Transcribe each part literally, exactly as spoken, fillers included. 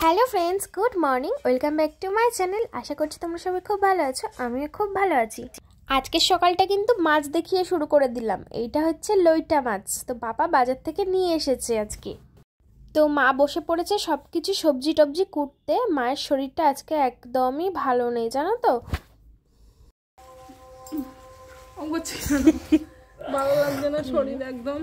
Hello friends, good morning, welcome back to my channel. আশা করছি তোমরা সবাই খুব ভালো আছো, আমিও খুব ভালো আছি। আজকের সকালটা কিন্তু মাছ দেখিয়ে শুরু করে দিলাম। এইটা হচ্ছে লইটা মাছ, তো বাবা বাজার থেকে নিয়ে এসেছে আজকে। তো মা বসে পড়েছে সব কিছু সবজি টবজি কুটতে। মায়ের শরীরটা আজকে একদমই ভালো নেই, জানো তো। ভালো লাগছে না শরীর একদম।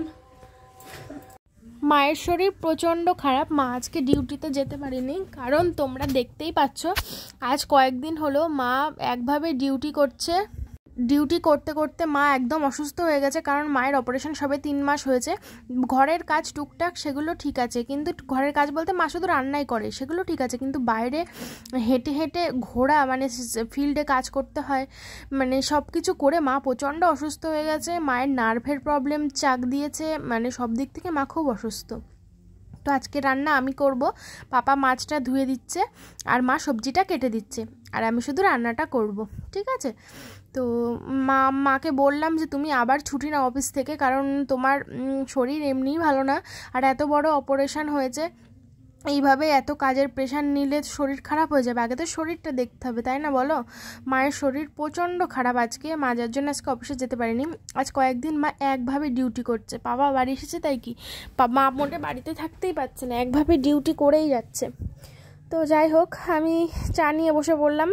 মায়ের শরীর প্রচণ্ড খারাপ। মা আজকে ডিউটিতে যেতে পারেনি, কারণ তোমরা দেখতেই পাচ্ছ আজ কয়েকদিন হলো মা একভাবে ডিউটি করছে। ডিউটি করতে করতে মা একদম অসুস্থ হয়ে গেছে, কারণ মায়ের অপারেশন সবে তিন মাস হয়েছে। ঘরের কাজ টুকটাক সেগুলো ঠিক আছে, কিন্তু ঘরের কাজ বলতে মা শুধু রান্নাই করে, সেগুলো ঠিক আছে, কিন্তু বাইরে হেঁটে হেঁটে ঘোরা, মানে ফিল্ডে কাজ করতে হয়, মানে সব কিছু করে মা প্রচণ্ড অসুস্থ হয়ে গেছে। মায়ের নার্ভের প্রবলেম চাক দিয়েছে, মানে সব দিক থেকে মা খুব অসুস্থ। তো আজকে রান্না আমি করব। পাপা মাছটা ধুয়ে দিচ্ছে আর মা সবজিটা কেটে দিচ্ছে, আর আমি শুধু রান্নাটা করব, ঠিক আছে। তো মা মাকে বললাম যে তুমি আবার ছুটি নাও অফিস থেকে, কারণ তোমার শরীর এমনিই ভালো না, আর এত বড় অপারেশন হয়েছে, এইভাবে এত কাজের প্রেশার নিলে শরীর খারাপ হয়ে যাবে। আগে তো শরীরটা দেখতে হবে, তাই না বলো। মায়ের শরীর প্রচণ্ড খারাপ আজকে, মা যার জন্য আজকে অফিসে যেতে পারেনি। আজ কয়েকদিন মা একভাবে ডিউটি করছে। বাবা বাড়ি এসেছে তাই কি, মা মোটে বাড়িতে থাকতেই পারছে না, একভাবে ডিউটি করেই যাচ্ছে। তো যাই হোক, আমি চা নিয়ে বসে পড়লাম,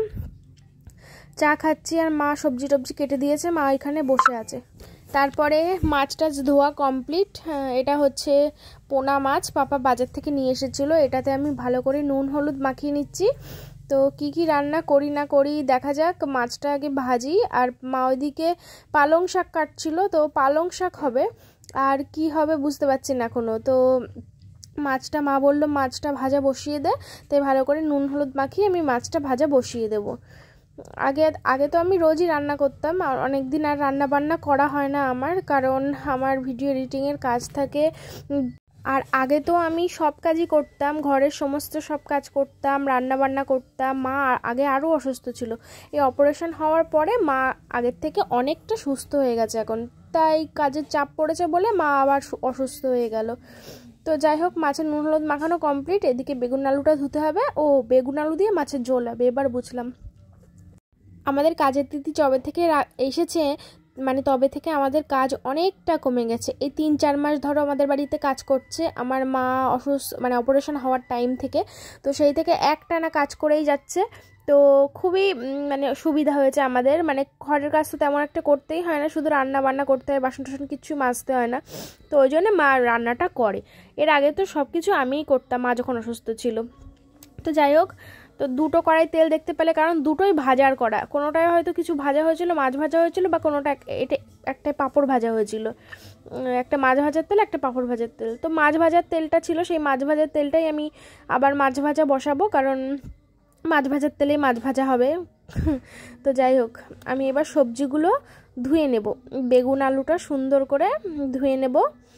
চা খাচ্ছি, আর মা সবজি টবজি কেটে দিয়েছে, মা এখানে বসে আছে। তারপরে মাছটা ধোয়া কমপ্লিট। এটা হচ্ছে পোনা মাছ, পাপা বাজার থেকে নিয়ে এসেছিলো। এটাতে আমি ভালো করে নুন হলুদ মাখিয়ে নিচ্ছি। তো কি কি রান্না করি না করি দেখা যাক। মাছটা আগে ভাজি, আর মা ওইদিকে পালং শাক কাটছিল, তো পালং শাক হবে, আর কি হবে বুঝতে পারছি না এখনও। তো মাছটা মা বললো মাছটা ভাজা বসিয়ে দে, তাই ভালো করে নুন হলুদ মাখিয়ে আমি মাছটা ভাজা বসিয়ে দেবো। আগে আগে তো আমি রোজই রান্না করতাম, আর অনেক দিন আর রান্না বান্না করা হয় না আমার, কারণ আমার ভিডিও এডিটিংয়ের কাজ থাকে। আর আগে তো আমি সব কাজই করতাম, ঘরের সমস্ত সব কাজ করতাম, রান্না বান্না করতাম। মা আগে আরও অসুস্থ ছিল, এই অপারেশন হওয়ার পরে মা আগের থেকে অনেকটা সুস্থ হয়ে গেছে এখন, তাই কাজের চাপ পড়েছে বলে মা আবার অসুস্থ হয়ে গেল। তো যাই হোক, মাছের নুন হলুদ মাখানো কমপ্লিট। এদিকে বেগুন আলুটা ধুতে হবে। ও বেগুন আলু দিয়ে মাছের ঝোল হবে, এবার বুঝলাম। আমাদের কাজের দিদি যবে থেকে এসেছে, মানে তবে থেকে আমাদের কাজ অনেকটা কমে গেছে। এই তিন চার মাস ধরো আমাদের বাড়িতে কাজ করছে আমার মা, অসুস্থ মানে অপারেশন হওয়ার টাইম থেকে। তো সেই থেকে একটানা কাজ করেই যাচ্ছে। তো খুবই মানে সুবিধা হয়েছে আমাদের, মানে ঘরের কাজ তো তেমন একটা করতেই হয় না, শুধু রান্না বান্না করতে হয়, বাসন টাসন কিছু মাজতে হয় না। তো ওই জন্য মা রান্নাটা করে। এর আগে তো সব কিছু আমিই করতাম মা যখন অসুস্থ ছিল। তো যাই হোক, তো দুটো কড়াই তেল দেখতে পেলে, কারণ দুটোই ভাজার কড়া। কোনোটায় হয়তো কিছু ভাজা হয়েছিল, মাছ ভাজা হয়েছিল, বা কোনোটা এটা একটা পাঁপড় ভাজা হয়েছিল। একটা মাছ ভাজার তেল, একটা পাঁপড় ভাজার তেল। তো মাছ ভাজার তেলটা ছিল, সেই মাছ ভাজার তেলটাই আমি আবার মাছ ভাজা বসাবো, কারণ মাছ ভাজার তেলেই মাছ ভাজা হবে। তো যাই হোক, আমি এবার সবজিগুলো ধুয়ে নেব। বেগুন আলুটা সুন্দর করে ধুয়ে নেব,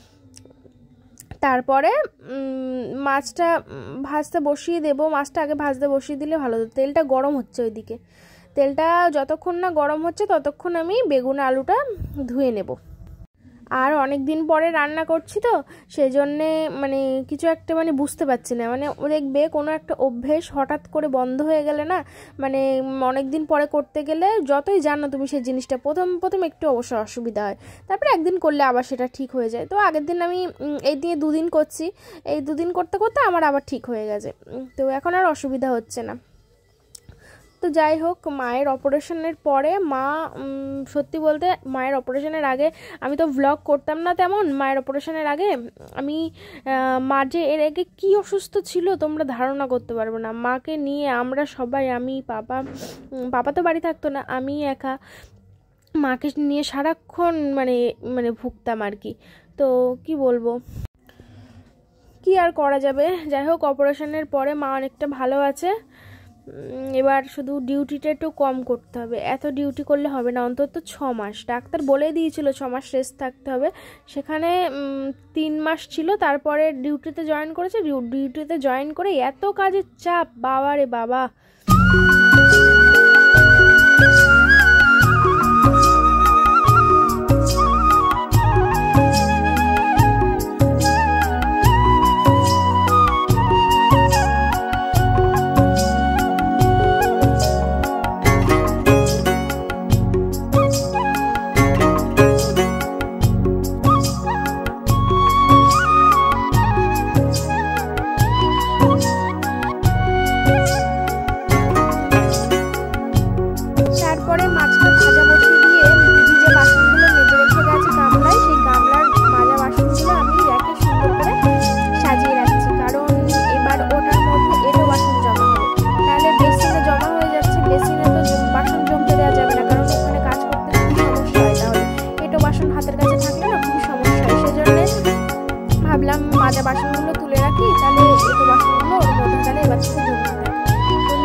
তারপরে মাছটা ভাজতে বসিয়ে দেবো। মাছটা আগে ভাজতে বসিয়ে দিলে ভালো হতো। তেলটা গরম হচ্ছে ওইদিকে, তেলটা যতক্ষণ না গরম হচ্ছে ততক্ষণ আমি বেগুন আলুটা ধুয়ে নেব। আর অনেক দিন পরে রান্না করছি তো সেই জন্যে মানে কিছু একটা মানে বুঝতে পারছি না, মানে দেখবে কোনো একটা অভ্যেস হঠাৎ করে বন্ধ হয়ে গেলে না, মানে অনেক দিন পরে করতে গেলে যতই জানো তুমি সেই জিনিসটা, প্রথম প্রথম একটু অবশ্য অসুবিধা হয়, তারপরে একদিন করলে আবার সেটা ঠিক হয়ে যায়। তো আগের দিন আমি এই দিয়ে দুদিন করছি, এই দুদিন করতে করতে আমার আবার ঠিক হয়ে গেছে, তো এখন আর অসুবিধা হচ্ছে না। তো যাই হোক, মায়ের অপারেশনের পরে মা সত্যি বলতে মায়ের অপারেশনের আগে আমি তো ভ্লগ করতাম না তেমন। মায়ের অপারেশনের আগে আমি মা যে এর আগে কী অসুস্থ ছিল তোমরা ধারণা করতে পারবো না। মাকে নিয়ে আমরা সবাই, আমি পাপা পাপা তো বাড়ি থাকতো না, আমি একা মাকে নিয়ে সারাক্ষণ মানে মানে ভুগতাম আর কি। তো কি বলবো, কি আর করা যাবে। যাই হোক, অপারেশনের পরে মা অনেকটা ভালো আছে। এবার শুধু ডিউটিটা একটু কম করতে হবে, এত ডিউটি করলে হবে না, অন্তত ছ মাস ডাক্তার বলে দিয়েছিল ছ মাস রেস্ট থাকতে হবে। সেখানে তিন মাস ছিল, তারপরে ডিউটিতে জয়েন করেছে। ডিউটিতে জয়েন করে এত কাজের চাপ, বাবা রে বাবা।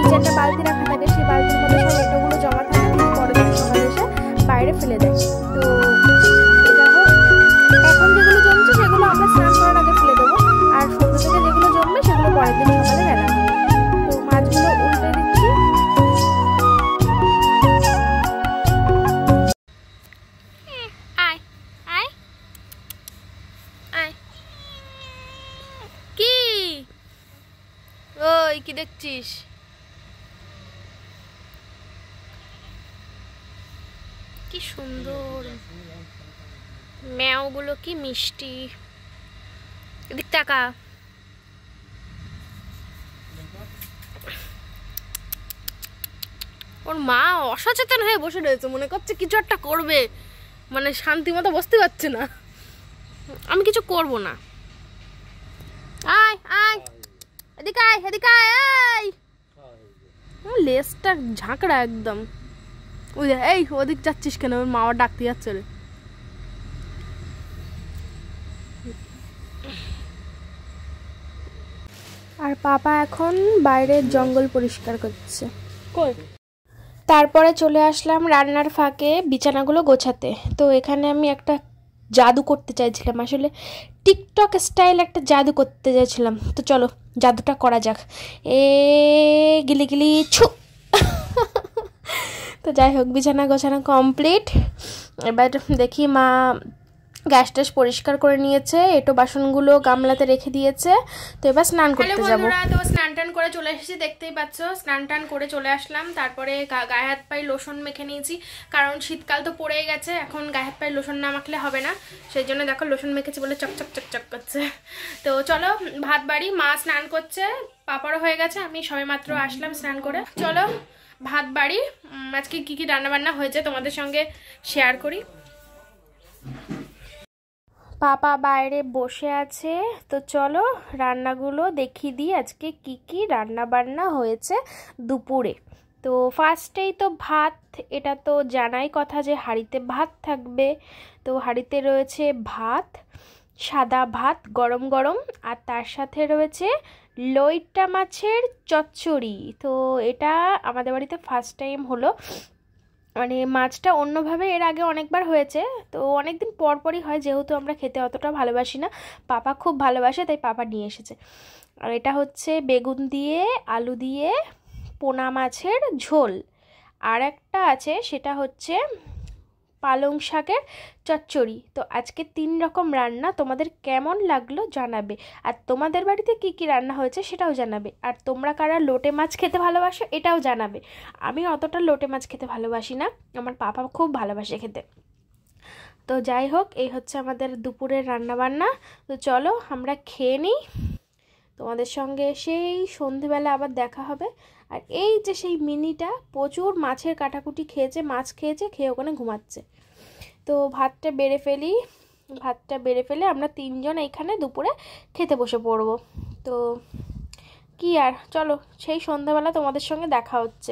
নিচে একটা বালতি রাখা থাকে, সেই বালতির মধ্যে সব এঁটোগুলো জমা থাকে, দিদি পরের দিন সকালে এসে বাইরে ফেলে দেয়। তো দেখো এখন যেগুলো জমছে সেগুলো আমরা স্নান করার আগে ফেলে দেবো, আর সন্ধ্যা থেকে যেগুলো জমবে সেগুলো পরের দিন সকালে বেলা হবে। তো মাছগুলো উল্টে দিচ্ছি। কি ওই কি দেখছিস? কি সুন্দর ম্যাওগুলো, কি মিষ্টি। এদিক টাকা ওর মা অসচেতন হয়ে বসে রয়েছে, মনে করছে কিছু একটা করবে, মানে শান্তি মতো বসতে পারছে না। আমি কিছু করব না। আয় আয় এদিকে আয়, এদিকে আয়, আয়। লেজটা ঝাঁকড়া একদম। ওই এই ওদিক যাচ্ছিস কেন? ওর মা ডাকতে যাচ্ছে রে। আর পাপা এখন বাইরের জঙ্গল পরিষ্কার করছে। কই? তারপরে চলে আসলাম রান্নার ফাঁকে বিছানাগুলো গোছাতে। তো এখানে আমি একটা জাদু করতে চাইছিলাম, আসলে টিকটক স্টাইল একটা জাদু করতে চাইছিলাম। তো চলো জাদুটা করা যাক। এ গিলি গিলি ছু। তো যাই হোক, বিছানা গোছানো কমপ্লিট। এবার দেখি মা গ্যাস ট্যাস পরিষ্কার করে নিয়েছে, এটো বাসনগুলো গামলাতে রেখে দিয়েছে। তো এবার স্নান করতে যাবো। তো স্নান টান করে চলে এসেছি, দেখতেই পাচ্ছ স্নান টান করে চলে আসলাম। তারপরে গায়ে হাত পায়ে লোশন মেখে নিয়েছি, কারণ শীতকাল তো পড়েই গেছে, এখন গায়ে হাত পায়ে লোশন না মাখলে হবে না। সেই জন্য দেখো লোশন মেখেছি বলে চকচক চকচক করছে। তো চলো ভাত বাড়ি, মা স্নান করছে, পাপারও হয়ে গেছে, আমি সবে মাত্র আসলাম স্নান করে। চলো ভাত বাড়ি। আজকে কি কি রান্না বান্না হয়েছে তোমাদের সঙ্গে শেয়ার করি। পাপা বাইরে বসে আছে, তো চলো রান্নাগুলো দেখিয়ে দিই আজকে কি কি রান্না বান্না হয়েছে দুপুরে। তো ফার্স্টেই তো ভাত, এটা তো জানাই কথা যে হাঁড়িতে ভাত থাকবে। তো হাঁড়িতে রয়েছে ভাত, সাদা ভাত গরম গরম, আর তার সাথে রয়েছে লইট্টা মাছের চচ্চড়ি। তো এটা আমাদের বাড়িতে ফার্স্ট টাইম হলো, মানে মাছটা অন্যভাবে এর আগে অনেকবার হয়েছে, তো অনেকদিন পর পরই হয়, যেহেতু আমরা খেতে অতটা ভালোবাসি না, পাপা খুব ভালোবাসে তাই পাপা নিয়ে এসেছে। আর এটা হচ্ছে বেগুন দিয়ে আলু দিয়ে পোনা মাছের ঝোল। আর একটা আছে সেটা হচ্ছে পালং শাকের চচ্চড়ি। তো আজকে তিন রকম রান্না, তোমাদের কেমন লাগলো জানাবে, আর তোমাদের বাড়িতে কি কি রান্না হয়েছে সেটাও জানাবে। আর তোমরা কারা লোটে মাছ খেতে ভালোবাসো এটাও জানাবে। আমি অতটা লোটে মাছ খেতে ভালোবাসি না, আমার পাপা খুব ভালোবাসে খেতে। তো যাই হোক, এই হচ্ছে আমাদের দুপুরের রান্না বান্না। তো চলো আমরা খেয়ে নিই, তোমাদের সঙ্গে সেই সন্ধেবেলা আবার দেখা হবে। আর এই যে সেই মিনিটা প্রচুর মাছের কাটাকুটি খেয়েছে, মাছ খেয়েছে, খেয়ে ওখানে ঘুমাচ্ছে। তো ভাতটা বেড়ে ফেলি, ভাতটা বেড়ে ফেলে আমরা তিনজন এইখানে দুপুরে খেতে বসে পড়বো। তো কি আর, চলো সেই সন্ধ্যাবেলা তোমাদের সঙ্গে দেখা হচ্ছে।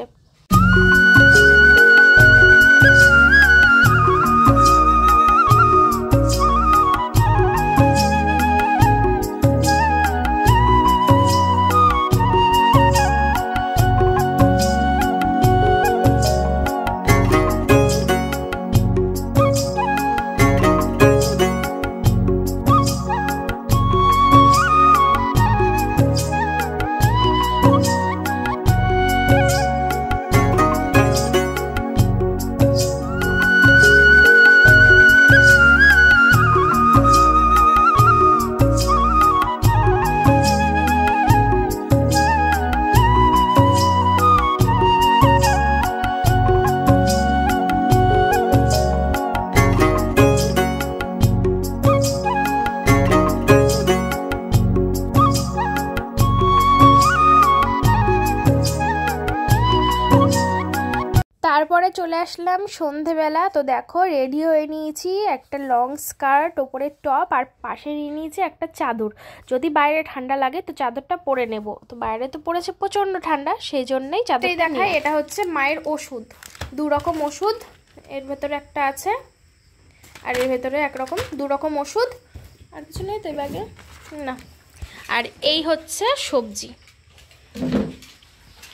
তারপরে চলে আসলাম সন্ধেবেলা। তো দেখো রেডি হয়ে নিয়েছি, একটা লং স্কার্ট, ওপরে টপ, আর পাশে নিয়ে নিয়েছি একটা চাদর, যদি বাইরে ঠান্ডা লাগে তো চাদরটা পরে নেব। তো বাইরে তো পড়েছে প্রচণ্ড ঠান্ডা, সেই জন্যই চাদর দেখাই। এটা হচ্ছে মায়ের ওষুধ, দু রকম ওষুধ, এর ভেতরে একটা আছে আর এর ভেতরে একরকম, দু রকম ওষুধ। আর কিছু নেই তো ব্যাগে না। আর এই হচ্ছে সবজি,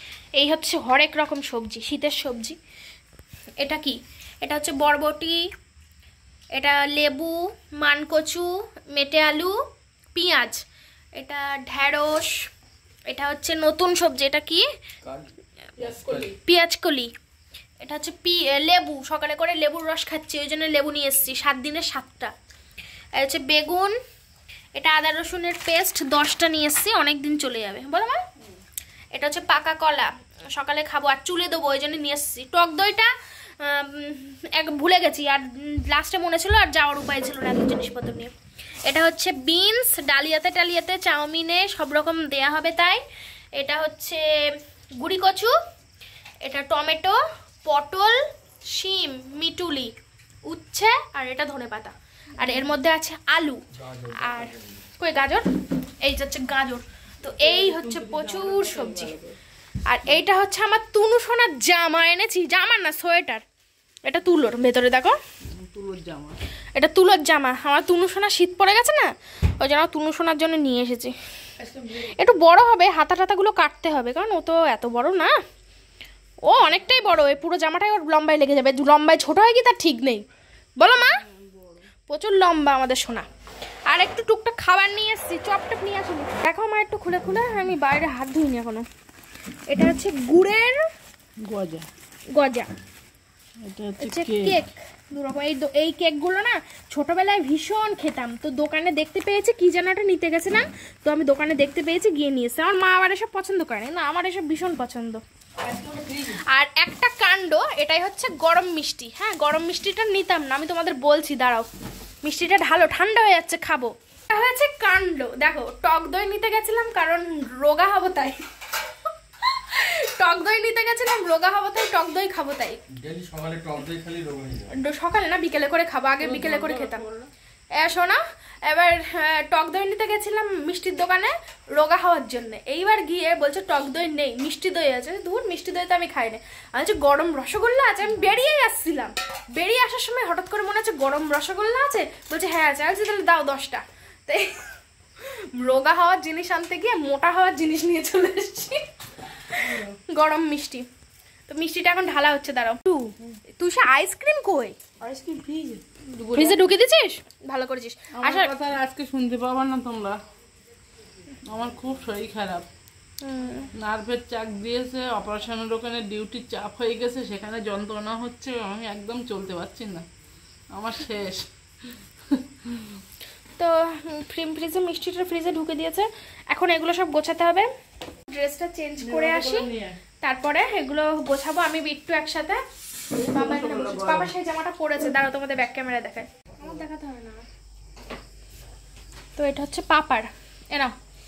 এই হচ্ছে হরেক রকম সবজি, শীতের সবজি। এটা কি? এটা হচ্ছে বরবটি, এটা লেবু, মানকচু, মেটে আলু, পেঁয়াজ, এটা ঢ্যাঁড়স, এটা হচ্ছে নতুন সবজি, এটা কি? পেঁয়াজকলি। এটা হচ্ছে পি লেবু, সকালে করে লেবুর রস খাচ্ছি, ওই জন্য লেবু নিয়ে এসেছি, সাত দিনের সাতটা। এটা হচ্ছে বেগুন, এটা আদা রসুনের পেস্ট দশটা নিয়ে এসেছি, অনেক দিন চলে যাবে, বলো মা। এটা হচ্ছে পাকা কলা, সকালে খাবো আর চুলে দেবো, ওই জন্য নিয়ে এসেছি। টক দইটা এক ভুলে গেছি, আর লাস্টে মনে ছিল, আর যাওয়ার উপায় ছিল না এত জিনিসপত্র নিয়ে। এটা হচ্ছে বিনস, ডালিয়াতে টালিয়াতে চাউমিনে সব রকম দেয়া হবে তাই। এটা হচ্ছে গুড়ি কচু, এটা টমেটো, পটল, শিম, মিটুলি, উচ্ছে, আর এটা ধনেপাতা। আর এর মধ্যে আছে আলু আর কই গাজর, এই হচ্ছে গাজর। তো এই হচ্ছে প্রচুর সবজি। আর এইটা হচ্ছে আমার তুনু সোনার জামা এনেছি, জামা না সোয়েটার, এটা তুলোর ভেতরে দেখো, তুলোর জামা, এটা তুলোর জামা। আমার তুনু সোনা শীত পড়ে গেছে না, ওই জন্য তুনু সোনার জন্য নিয়ে এসেছি। একটু বড় হবে, হাতা টাতাগুলো কাটতে হবে, কারণ ও তো এত বড় না, ও অনেকটাই বড়, এই পুরো জামাটাই ওর লম্বায় লেগে যাবে। লম্বায় ছোট হয় কি তার ঠিক নেই, বলো মা। প্রচুর লম্বা আমাদের সোনা। আর একটু টুকটাক খাবার নিয়ে এসেছি, চপটপ নিয়ে আসুন, দেখো আমার একটু খুলে খুলে, আমি বাইরে হাত ধুইনি এখনো। এটা হচ্ছে গুড়ের গজা, গজা। এটা হচ্ছে কেক, দুরকম। এই এই কেকগুলো না ছোটবেলায় ভীষণ খেতাম, তো দোকানে দেখতে পেয়েছি, কি যেন একটা নিতে গেছিলাম, তো আমি দোকানে দেখতে পেয়েছি, গিয়ে নিয়ে এসেছি। আমার মা আবার এসব পছন্দ করে না, আমার এসব ভীষণ পছন্দ। আর একটা কাণ্ড, এটাই হচ্ছে গরম মিষ্টি। হ্যাঁ, গরম মিষ্টিটা নিতাম না, আমি তোমাদের বলছি, দাঁড়াও, মিষ্টিটা ঢালো, ঠান্ডা হয়ে যাচ্ছে, খাবো। এটা হচ্ছে কাণ্ড, দেখো, টক দই নিতে গেছিলাম কারণ রোগা হবো তাই, টক দই নিতে গেছিলাম, রোগা হবো তাই, টক দই খাবো তাই। সকালে টক দই খালি রোগা হয়ে যায়, সকালে না বিকেলে করে খাবো, আগে বিকেলে করে খেতাম। শোনা, এবার টক দই নিতে গেছিলাম মিষ্টির দোকানে রোগা হওয়ার জন্য। এইবার গিয়ে বলছে টক দই নেই, মিষ্টি দই আছে। দূর, মিষ্টি দই তো আমি খাই না, আমি হচ্ছে গরম রসগোল্লা আছে। আমি বেরিয়েই আসছিলাম, বেরিয়ে আসার সময় হঠাৎ করে মনে হচ্ছে গরম রসগোল্লা আছে, বলছে হ্যাঁ আছে। আমি তাহলে দাও দশটা। তাই রোগা হওয়ার জিনিস আনতে গিয়ে মোটা হওয়ার জিনিস নিয়ে চলে এসেছি, গরম মিষ্টি। তো মিষ্টিটা এখন ঢালা হচ্ছে, দাঁড়াও। তুই সে আইসক্রিম কই? আইসক্রিম ফ্রিজে, ফ্রিজে ঢুকে দিয়েছিস, ভালো করেছিস। আমার কথা আজকে শুনতে পাবা না তোমরা, আমার খুব শরীর খারাপ, নার্ভের চাপ দিয়েছে, অপারেশনের ওখানে ডিউটির চাপ হয়ে গেছে, সেখানে যন্ত্রণা হচ্ছে, আমি একদম চলতে পারছি না, আমার শেষ। তো ফ্রিজে মিষ্টিটা ফ্রিজে ঢুকে দিয়েছে, এখন এগুলো সব গোছাতে হবে। ড্রেসটা চেঞ্জ করে আসি, তারপরে এগুলো গোছাবো আমি বিট্টু একসাথে। বাবা এখানে বসে, বাবা সেই জামাটা পরেছে, দাঁড়াও তোমাদের ব্যাক ক্যামেরা দেখায়, আমার দেখাতে হবে না। তো এটা হচ্ছে পাপার, এরা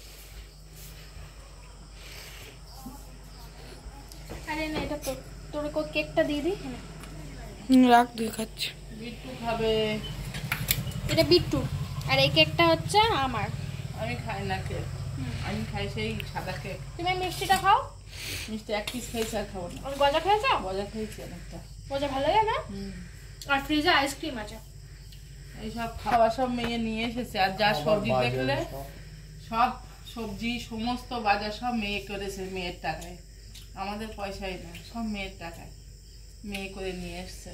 আরে না, এটা তোর, তোর কো কেকটা দিয়ে দিই, রাখ, দিয়ে খাচ্ছি, বিট্টু খাবে, এটা বিট্টু। আর এই কেকটা হচ্ছে আমার, আমি খাই না কেক, আমি খাই সেই সাদা কেক। তুমি মিষ্টিটা খাও, মিষ্টি এক পিস খাইছি, আর খাবো না। গজা খেয়েছো? গজা খেয়েছি অনেকটা, গজা ভালো লাগে না? আর ফ্রিজে আইসক্রিম আছে, এইসব খাবার সব মেয়ে নিয়ে এসেছে। আর যা সবজি দেখলে, সব সবজি সমস্ত বাজার সব মেয়ে করেছে, মেয়ের টাকায়, আমাদের পয়সাই না, সব মেয়ের টাকায় মেয়ে করে নিয়ে এসছে।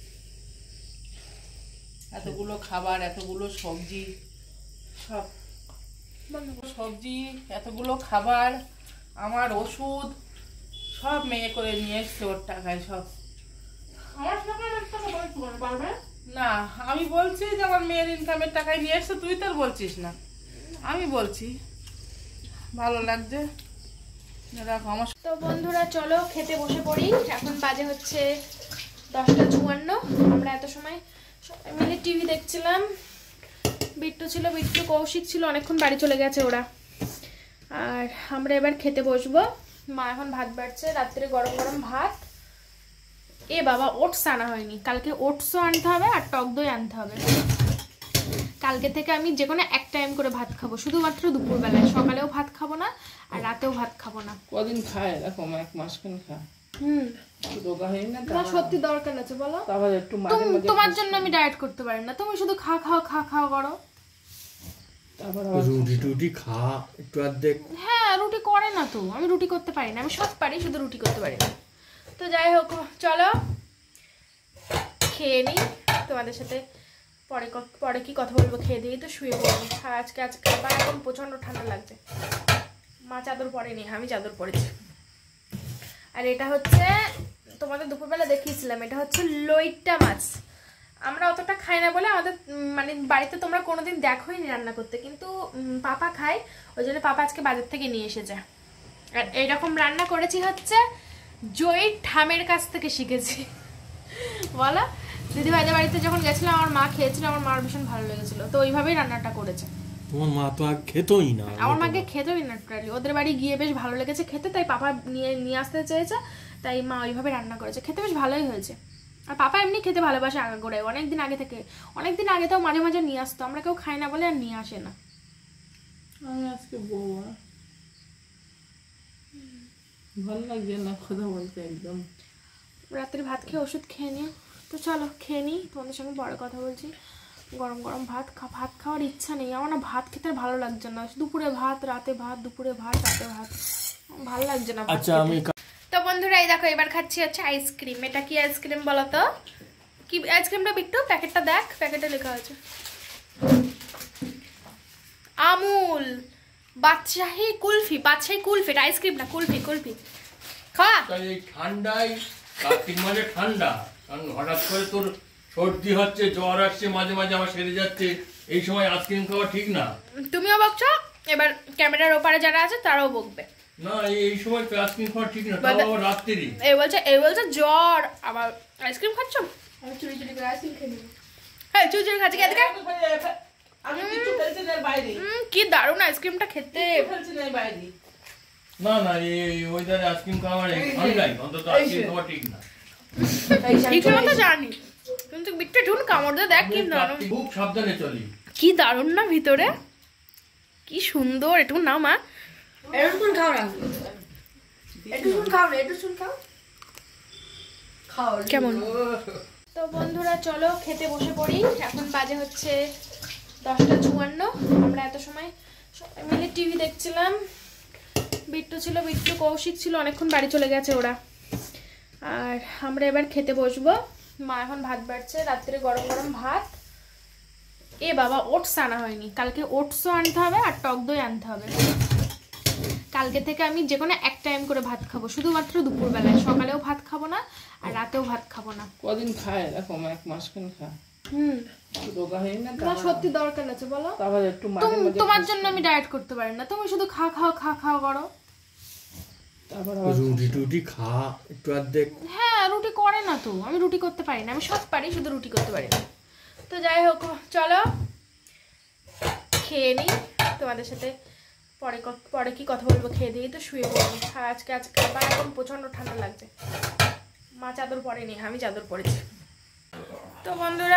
এতগুলো খাবার, এতগুলো সবজি, সব সবজি, এতগুলো খাবার, আমার ওষুধ সব মেয়ে করে নিয়ে এসছে ওর টাকায় সব। না, আমি বলছি যে আমার মেয়ের ইনকামের টাকায় নিয়ে এসছে, তুই তো বলছিস না, আমি বলছি। ভালো লাগছে, দেখো আমার। তো বন্ধুরা চলো খেতে বসে পড়ি, এখন বাজে হচ্ছে দশটা চুয়ান্ন। আমরা এত সময় সবাই মিলে টিভি দেখছিলাম, বিট্টু ছিল, বিট্টু কৌশিক ছিল, অনেকক্ষণ বাড়ি চলে গেছে ওরা। আর আমরা এবার খেতে বসবো, মা এখন ভাত বাড়ছে, রাত্রে গরম গরম ভাত। এ বাবা, ওটস আনা হয়নি, কালকে ওটসও আনতে হবে আর টক দই আনতে হবে। কালকে থেকে আমি যে কোনো এক টাইম করে ভাত খাবো, শুধুমাত্র দুপুরবেলায়, সকালেও ভাত খাবো না আর রাতেও ভাত খাবো না। কদিন খায় এরকম, এক মাস খান খায়। হুম, রোগা হই না, তোমার সত্যি দরকার আছে বলো, তাহলে একটু মাঝে মাঝে। তোমার জন্য আমি ডায়েট করতে পারি না, তুমি শুধু খা খাও খা খাও করো। তারপর রুটি টুটি খা একটু অর্ধেক। হ্যাঁ রুটি করে না তো, আমি রুটি করতে পারি না, আমি সব পারি শুধু রুটি করতে পারি না। তো যাই হোক চলো খেয়ে নিই, তোমাদের সাথে পরে পরে কি কথা বলবো, খেয়ে দিয়ে তো শুয়ে পড়বো। আর আজকে আজকে আবার এখন প্রচণ্ড ঠান্ডা লাগছে। মা চাদর পরেনি, আমি চাদর পরেছি। আর এটা হচ্ছে তোমাদের দুপুরবেলা দেখিয়েছিলাম, এটা হচ্ছে লইট্টা মাছ। আমরা অতটা খাই না বলে আমাদের মানে বাড়িতে তোমরা কোনোদিন দেখোই নি রান্না করতে, কিন্তু পাপা খায়, ওই জন্য পাপা আজকে বাজার থেকে নিয়ে এসেছে। আর এইরকম রান্না করেছি হচ্ছে জয়ীর ঠামের কাছ থেকে শিখেছি। বলো দিদি ভাইদের বাড়িতে যখন গেছিলাম আমার মা খেয়েছিল, আমার মার ভীষণ ভালো লেগেছিল, তো ওইভাবেই রান্নাটা করেছে। তোমার মা তো আর খেতোই না, আমার মাকে খেতোই না টোটালি, ওদের বাড়ি গিয়ে বেশ ভালো লেগেছে খেতে, তাই পাপা নিয়ে নিয়ে আসতে চেয়েছে, তাই মা ওইভাবে রান্না করেছে, খেতে বেশ ভালোই হয়েছে। আর পাপা এমনি খেতে ভালোবাসে আগাগোড়ায়, অনেকদিন আগে থেকে, অনেকদিন আগে তো মাঝে মাঝে নিয়ে আসতো, আমরা কেউ খাই না বলে আর নিয়ে আসে না। আমি আজকে বউ ভালো লাগছে না কথা বলতে একদম। রাত্রে ভাত খেয়ে ওষুধ খেয়ে নিও, তো চলো খেয়ে নিই, তোমাদের সঙ্গে পরে কথা বলছি। গরম গরম ভাত খা ভাত খাওয়ার ইচ্ছা নেই আমার, না ভাত খেতে ভালো লাগছে না, দুপুরে ভাত রাতে ভাত, দুপুরে ভাত রাতে ভাত, ভালো লাগছে না। আচ্ছা আমি তো বন্ধুরা এই দেখো এবার খাচ্ছি হচ্ছে আইসক্রিম। এটা কি আইসক্রিম বলো তো, কি আইসক্রিমটা বিট্টু? প্যাকেটটা দেখ, প্যাকেটে লেখা আছে আমুল বাদশাহী কুলফি, বাদশাহী কুলফি, এটা আইসক্রিম না, কুলফি কুলফি। খাওয়া এই ঠান্ডায় কার্তিক মাসে ঠান্ডা, কারণ হঠাৎ করে তোর সর্দি হচ্ছে, জ্বর আসছে, মাঝে মাঝে আমার সেরে যাচ্ছে, এই সময় আইসক্রিম খাওয়া ঠিক না। তুমিও বকছো, এবার ক্যামেরার ওপারে যারা আছে তারাও বকবে। না এই সময় আইসক্রিম খাওয়া ঠিক না, তাও আবার রাত্রি। এই বলছে এই বলছে জ্বর আবার আইসক্রিম খাচ্ছ? আমি চুরি চুরি করে আইসক্রিম খেয়ে নিব। হ্যাঁ চুরি চুরি খাচ্ছি, খেতে আমি কিছু ফেলছি না বাইরে। কি দারুণ আইসক্রিমটা খেতে। ফেলছি না বাইরে। না না এই ওয়েদারে আইসক্রিম খাওয়া ঠান্ডাই, অন্তত আইসক্রিম খাওয়া ঠিক না। ঠিক মতো জানি, কিন্তু বিট্টু ঢুন কামড় দিয়ে দেখ কি দারুণ, খুব সাবধানে চলি। কি দারুণ না ভিতরে, কি সুন্দর। একটু নাও মা, একটু খাও না, একটু শুন খাও না, একটু শুন খাও খাও কেমন। তো বন্ধুরা চলো খেতে বসে পড়ি, এখন বাজে হচ্ছে দশটা চুয়ান্ন। আমরা এত সময় সবাই মিলে টিভি দেখছিলাম, বিট্টু ছিল, বিট্টু কৌশিক ছিল, অনেকক্ষণ বাড়ি চলে গেছে ওরা। আর আমরা এবার খেতে বসবো। মা এখন ভাত বাড়ছে, রাত্রে গরম গরম ভাত। এ বাবা ওটস আনা হয়নি, কালকে ওটসও আনতে হবে আর টক দই আনতে হবে। কালকে থেকে আমি যে কোনো এক টাইম করে ভাত খাবো, শুধুমাত্র দুপুরবেলায়, সকালেও ভাত খাবো না আর রাতেও ভাত খাবো না। কদিন খায় এরকম, এক মাস খান খায়। হুম রোগা হয়ে না, না সত্যি দরকার আছে বলো, তারপর একটু মাঝে মাঝে তোমার জন্য আমি ডায়েট করতে পারি না, তুমি শুধু খা খাও খা খাও করো। তারপর রুটি টুটি খা একটু অর্ধেক। হ্যাঁ রুটি করে না তো, আমি রুটি করতে পারি না, আমি সব পারি শুধু রুটি করতে পারি না। তো যাই হোক চলো খেয়ে নিই, তোমাদের সাথে পরে পরে কি কথা বলবো, খেয়ে দিয়ে তো শুয়ে পড়বো। আর আজকে আজকে আবার এখন প্রচণ্ড ঠান্ডা লাগছে। মা চাদর পরেনি, আমি চাদর পরেছি। তো বন্ধুরা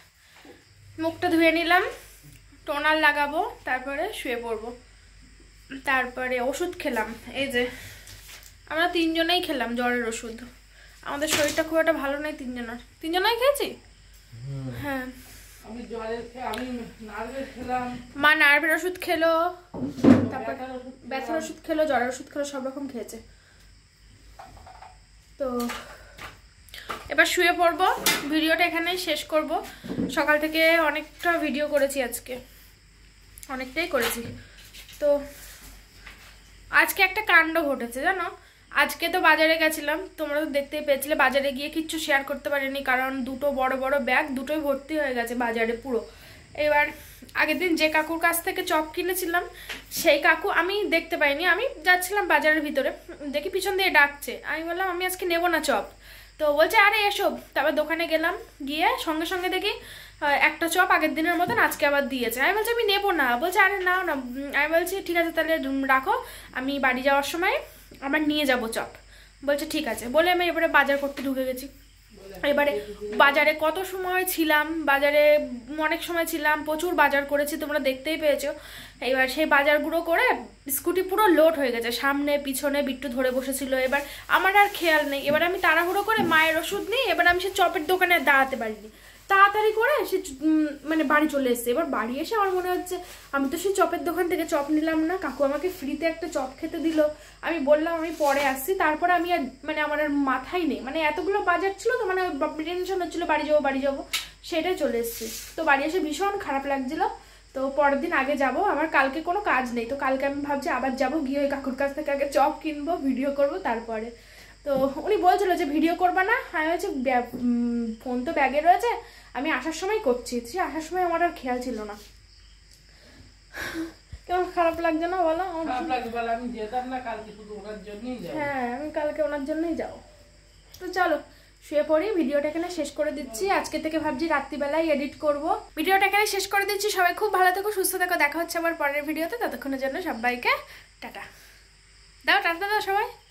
মুখটা ধুয়ে নিলাম, টোনার লাগাবো, তারপরে শুয়ে পড়বো। তারপরে ওষুধ খেলাম, এই যে আমরা তিনজনেই খেলাম জ্বরের ওষুধ, আমাদের শরীরটা খুব একটা ভালো নেই তিনজনের, তিনজনেই খেয়েছি। হ্যাঁ আমি জ্বরের আমি নার্ভের খেলাম, মা নার্ভের ওষুধ খেলো, তারপর ব্যথার ওষুধ খেলো, জ্বরের ওষুধ খেলো, সব রকম খেয়েছে। তো এবার শুয়ে পড়বো, ভিডিওটা এখানেই শেষ করব। সকাল থেকে অনেকটা ভিডিও করেছি আজকে, অনেকটাই করেছি। তো আজকে একটা কাণ্ড ঘটেছে জানো, আজকে তো বাজারে গেছিলাম, তোমরা তো দেখতেই পেয়েছিলে, বাজারে গিয়ে কিচ্ছু শেয়ার করতে পারিনি, কারণ দুটো বড় বড় ব্যাগ দুটোই ভর্তি হয়ে গেছে বাজারে পুরো। এবার আগের দিন যে কাকুর কাছ থেকে চপ কিনেছিলাম সেই কাকু আমি দেখতে পাইনি, আমি যাচ্ছিলাম বাজারের ভিতরে, দেখি পিছন দিয়ে ডাকছে, আমি বললাম আমি আজকে নেবো না চপ, তো বলছে আরে এসো। তারপর দোকানে গেলাম, গিয়ে সঙ্গে সঙ্গে দেখি একটা চপ আগের দিনের মতন আজকে আবার দিয়েছে। আমি বলছি আমি নেবো না, বলছে আরে নাও না। আমি বলছি ঠিক আছে তাহলে রাখো, আমি বাড়ি যাওয়ার সময় আমার নিয়ে যাব চপ। বলছে ঠিক আছে, বলে আমি এবারে বাজার করতে ঢুকে গেছি। এবারে বাজারে কত সময় ছিলাম, বাজারে অনেক সময় ছিলাম, প্রচুর বাজার করেছি, তোমরা দেখতেই পেয়েছো। এবার সেই বাজারগুলো করে স্কুটি পুরো লোড হয়ে গেছে, সামনে পিছনে বিট্টু ধরে বসেছিল। এবার আমার আর খেয়াল নেই, এবার আমি তাড়াহুড়ো করে মায়ের ওষুধ নিই, এবার আমি সে চপের দোকানে দাঁড়াতে পারিনি, তাড়াতাড়ি করে সে মানে বাড়ি চলে এসছে। এবার বাড়ি এসে আমার মনে হচ্ছে আমি তো সেই চপের দোকান থেকে চপ নিলাম না, কাকু আমাকে ফ্রিতে একটা চপ খেতে দিল, আমি বললাম আমি পরে আসছি, তারপরে আমি আর মানে আমার আর মাথায় নেই, মানে এতগুলো বাজার ছিল তো, মানে টেনশন হচ্ছিলো বাড়ি যাবো বাড়ি যাবো, সেটাই চলে এসছি। তো বাড়ি এসে ভীষণ খারাপ লাগছিল। তো পরের দিন আগে যাব, আমার কালকে কোনো কাজ নেই, তো কালকে আমি ভাবছি আবার যাব, গিয়ে ওই কাকুর কাছ থেকে আগে চপ কিনবো, ভিডিও করব তারপরে। তো উনি বলছিল যে ভিডিও করবা না, আমি হচ্ছে ফোন তো ব্যাগে রয়েছে, আমি আসার সময় করছি, সে আসার সময় আমার আর খেয়াল ছিল না। কেমন খারাপ লাগছে না বলো? খারাপ লাগছে বলো, আমি যেতাম না কালকে, শুধু ওনার জন্যই যাবো। হ্যাঁ আমি কালকে ওনার জন্যই যাবো। তো চলো শুয়ে পড়ি, ভিডিওটা এখানে শেষ করে দিচ্ছি। আজকে থেকে ভাবছি রাত্রিবেলায় এডিট করব। ভিডিওটা এখানে শেষ করে দিচ্ছি। সবাই খুব ভালো থেকো, সুস্থ থেকো, দেখা হচ্ছে আবার পরের ভিডিওতে। ততক্ষণের জন্য সবাইকে টাটা দাও, টাটা দাও সবাই।